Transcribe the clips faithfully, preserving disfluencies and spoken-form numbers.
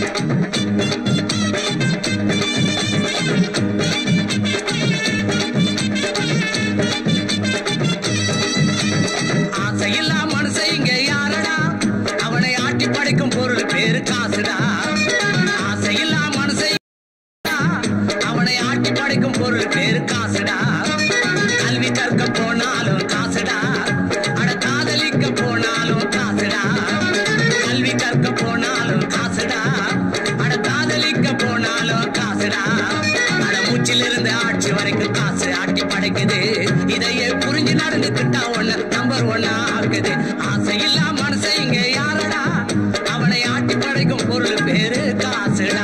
ஆசையில்லா மனுஷன் இங்க யாரடா, அவனை ஆட்டி படைக்கும் பொருள் பேரு காசுடா. ஆசையில்லா மனுஷன் அவனை ஆட்டி படைக்கும் பொருள் பேரு காசுடா. கல்வி கற்க போனாலும் காசுடா, அட காதலிக்க போனாலும் காசுடா. கல்வி கற்க போனாலும் காசுடா, அட காதலிக்க போனாலும் காசுடா. அட மூச்சிலிருந்து ஆட்சி வரைக்கும் காசு ஆட்டி படைக்குது. இதையே புரிஞ்சு நடந்துக்கிட்டா ஒண்ணு நம்பர் ஒன்னா ஆகுது. ஆசையில்லா மனுஷன் இங்க யாரடா, அவனை ஆட்டி படைக்கும் பொருள் பேரு காசுடா.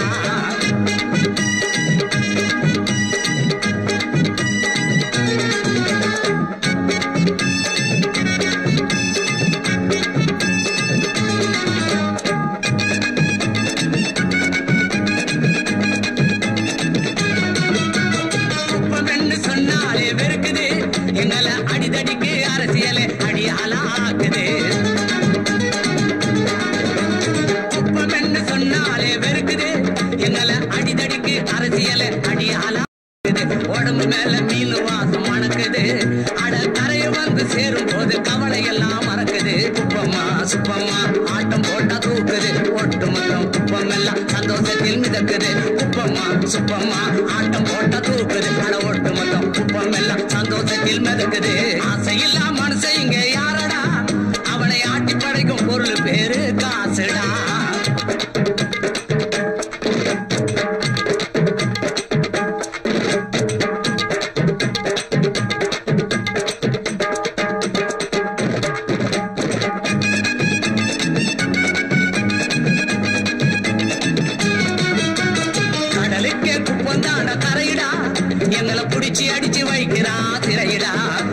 குப்பமென்னு சொன்னாலே வெறுக்குது, எங்களை அடிதடிக்கு அரசியலே அடியாலா ஆக்குது. குப்பமென்னு சொன்னாலே வெறுக்குது, எங்களை அடிதடிக்கு அரசியலே அடியாலா ஆக்குது. உடம்பு மேல மீன் வாசம் மணக்குது, அட கரையை வந்து சேரும் போது கவலை எல்லாம் மறக்குது. குப்பம்மா சுப்பம்மா ஆட்டம் போட்டா தூக்குது, ஒட்டு மொத்தம் குப்பம் எல்லாம் சந்தோஷத்தில் மிதக்குது. குப்பம்மா சுப்பம்மா ஆட்டம் போட்டா தூக்குது, அட ஒட்டு மொத்தம் குப்பம் எல்லாம் சந்தோஷத்தில் மிதக்குது. ஆசையில்லா மனுஷன் இங்க யாரடா, அவனை ஆட்டி படைக்கும் பொருள் பேரு காசுடா. கடலுக்கே குப்பந்தாண்ட கரையிடா, எங்களை புடிச்சு அடிச்சு வைக்கிறா திரையிடா.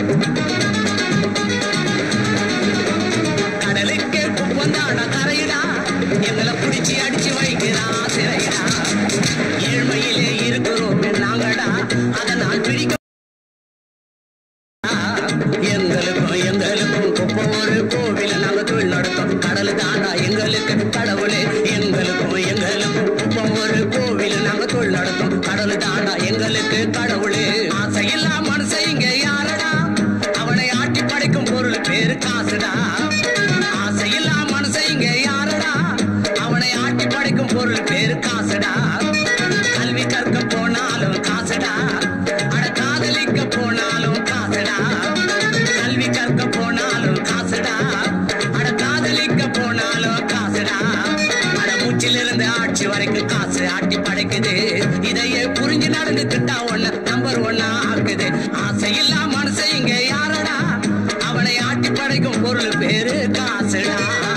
கடலுக்கே குப்பந்தாண்ட கரையிடா, எங்களை புடிச்சு அடிச்சு வைக்கிறா திரையிடா. ஏழ்மையிலே இருக்கிறோம் நாங்கடா, அதனால் பிடிக்க எங்களுக்கும் எங்களுக்கும் குப்பை ஒரு கோவில நாங்க தொழில் நடத்தோம். கடல் தாண்டா எங்களுக்கு கடவுளே, எங்களுக்கும் எங்களுக்கும் குப்பை ஒரு கோவில நாங்க தொழில் நடத்தோம். கடல் தாண்டா எங்களுக்கு கடவுளே. ஆசையில்லா மனுஷன் இங்க யாரடா, அவனை ஆட்டி படைக்கும் பொருள் பேரு காசுடா. ஆசையில்லா மனுஷன் இங்க யாரடா, அவனை ஆட்டி படைக்கும் பொருள் பேரு காசுடா. கல்வி கற்க போனாலும் காசுடா, அட காதலிக்க போனாலும் காசுடா. கல்வி கற்க போனாலும் காசுடா, அட காதலிக்க போனாலும் காசுடா. அட மூச்சிலிருந்து ஆட்சி வரைக்கும் காசு ஆட்டி படைக்குது. இதையே புரிஞ்சு நடந்துக்கிட்டா ஒண்ணு நம்பர் ஒன்னா ஆக்குது. ஆசையில்லா மனுஷன் இங்க யாரடா, அவனை ஆட்டி படைக்கும் பொருள் பேரு காசுடா.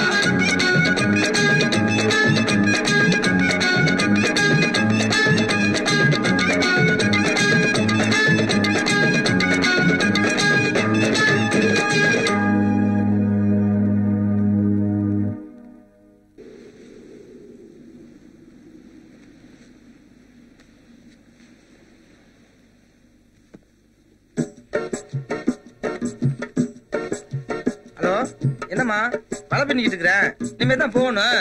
ஹலோ, என்னம்மா மழை பண்ணிக்கிட்டு இருக்கிறேன், இனிமே தான் போகணும்.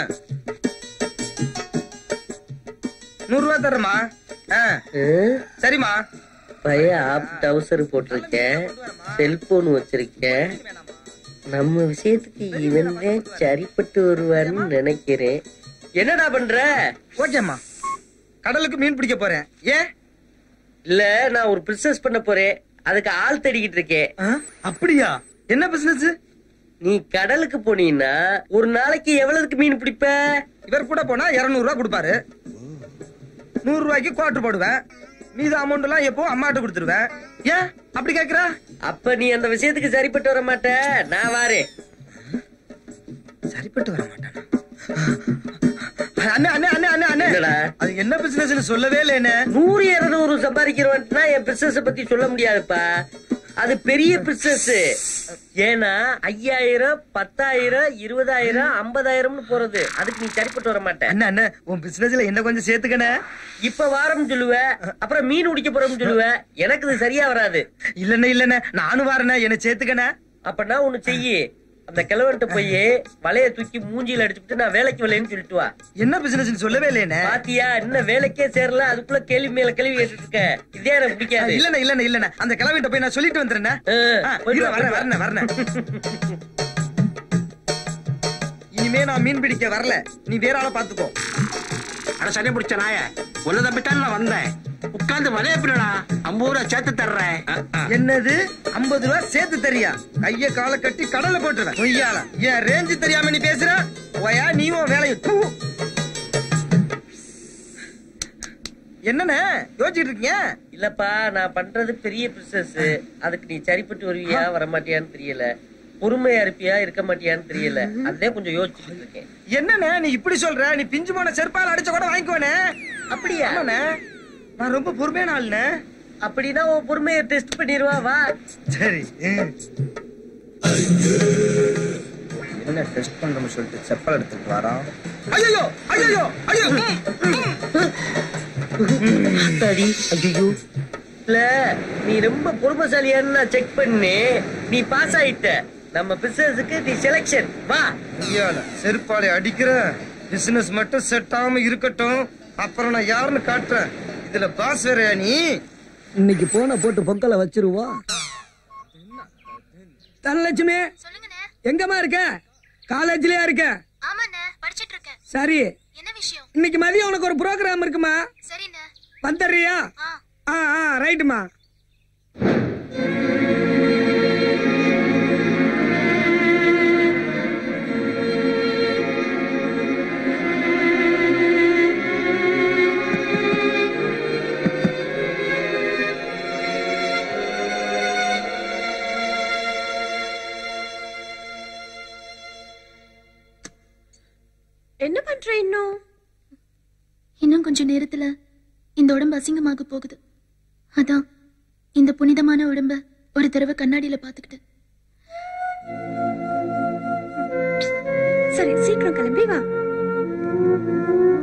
நூறு ரூபா தர்றமா. சரிம்மா. பையன் ஆப் டவுசர் போட்டிருக்கேன், செல்போன் வச்சிருக்கேன். நம்ம விஷயத்துக்கு இவன் சரிப்பட்டு வருவான்னு நினைக்கிறேன். என்னடா பண்ற? ஓகேம்மா, கடலுக்கு மீன் பிடிக்க போறேன். ஏன்? இல்ல, நான் ஒரு பிசினஸ் பண்ண போறேன், அதுக்கு ஆள் தேடிக்கிட்டு இருக்கேன். அப்படியா? என்ன பிசினஸ்? நீ கடலுக்கு போனீன்னா ஒரு நாளைக்கு எவ்வளவுக்கு மீன் பிடிப்ப? இவர் கூட போனா இருநூறு ரூபா கொடுப்பாரு. நூறு ரூபாய்க்கு குவார்டர் போடுவேன். மீது அமௌண்ட் எல்லாம் எப்போ அம்மாட்ட கொடுத்துருவேன். ஏன் அப்படி கேக்குற? அப்ப நீ அந்த விஷயத்துக்கு சரிப்பட்டு வர மாட்ட. நான் வாரேன். சரிப்பட்டு வர மாட்டானா? அண்ணே அண்ணே அண்ணே அண்ணே அண்ணே என்னடா? அது என்ன பிசினஸ் சொல்லவே இல்ல. என்ன நூறு இருநூறு சம்பாதிக்கிறவன்ட்டுனா என் பிசினஸ் பத்தி சொல்ல முடியாதுப்பா. அது பெரிய பிசினஸ். ஏன்னா ஐயாயிரம் பத்தாயிரம் இருபதாயிரம் ஐம்பதாயிரம்னு போறது. அதுக்கு நீ சரிப்பட்டு வர மாட்டேன். அண்ணா அண்ணே, உன் பிசினஸ்ல என்ன கொஞ்சம் சேர்த்துக்கணே. இப்ப வாரம் சொல்லுவ, அப்புறம் மீன் உடிக்க போறோம்னு சொல்லுவ. எனக்கு இது சரியா வராது. இல்லண்ணே இல்லண்ணே, நானும் வாரண்ணே, என்ன சேர்த்துக்கணே. அப்பனா ஒண்ணு செய்யி, அந்த கிழவன்ட்ட போய் வலைய தூக்கி மூஞ்சில அடிச்சுட்டு நான் வேலைக்கு வரலன்னு சொல்லிட்டு வா. என்ன பிசினஸ் சொல்லவே இல்லையே. பாத்தியா இன்னும் வேலைக்கே சேரல, அதுக்குள்ள கேள்வி மேல கேள்வி கேட்டுட்டு இருக்க. இதே எனக்கு பிடிக்காது. இல்லண்ணே இல்லண்ணே இல்லண்ணே அந்த கிழவிட்ட போய் நான் சொல்லிட்டு வந்துடுறேன். வரேன் வரேன் வரேன். இனிமே நான் மீன் பிடிக்க வரல, நீ வேற ஆளை பாத்துக்கோ. அட சரி பிடிச்ச நாய, உன்னை தப்பித்தான் நான் வந்தேன். உட்கார்ந்து வலைய பின்னடா, ஐம்பது ரூபா சேர்த்து தர்றேன். என்னது ஐம்பது ரூபா சேர்த்து தரியா? கைய கால கட்டி கடலை போட்டுருவேன். பொய்யால என் ரேஞ்சு தெரியாம நீ பேசுற. ஓயா நீயும் வேலையும் என்னன்னு யோசிச்சுட்டு இருக்கீங்க? இல்லப்பா நான் பண்றது பெரிய பிசினஸ். அதுக்கு நீ சரிப்பட்டு வருவியா வரமாட்டியான்னு தெரியல, பொறுமையா இருப்பியா இருக்க மாட்டியான்னு தெரியல. அதே கொஞ்சம் யோசிச்சுட்டு இருக்கேன். என்னண்ணே நீ இப்படி சொல்ற? நீ பிஞ்சு போன செருப்பால் அடிச்ச கூட வாங்கிக்கோனே. அப்படியா? நான் ரொம்ப பொறுமையான ஆளுண்ணே. அப்படின்னா உன் பொறுமையை டெஸ்ட் பண்ணிடுவா வா. சரி என்ன டெஸ்ட் பண்றோம்னு சொல்லிட்டு செப்பல் எடுத்துட்டு வாரா. ஐயோ ஐயோ ஐயோ அத்தாடி ஐயோ. இல்ல நீ ரொம்ப பொறுமைசாலியான்னு நான் செக் பண்ணி நீ பாஸ் ஆயிட்ட. நம்ம பிசினஸுக்கு நீ செலக்ஷன் வா. செருப்பாலை அடிக்கிற பிசினஸ் மட்டும் செட் ஆகாம இருக்கட்டும், அப்புறம் நான் யாருன்னு காட்டுறேன். இதுல பாஸ் வேற நீ. இன்னைக்கு போன போட்டு பொங்கலை வச்சிருவோம். தனலட்சுமி எங்கம்மா இருக்க? காலேஜ்லயா இருக்க? படிச்சிட்டு இருக்கேன். சரி என்ன விஷயம்? இன்னைக்கு மதியம் உனக்கு ஒரு ப்ரோக்ராம் இருக்குமா? சரிண்ணே. வந்துடுறியா? ஆ ஆ ரைட்டுமா. என்ன பண்ற? இன்னும் இன்னும் கொஞ்ச நேரத்துல இந்த உடம்பு அசிங்கமாக போகுது. அதான் இந்த புனிதமான உடம்ப ஒரு தடவை கண்ணாடியில பாத்துக்கிட்டு. சரி சீக்கிரம் கிளம்பி வா.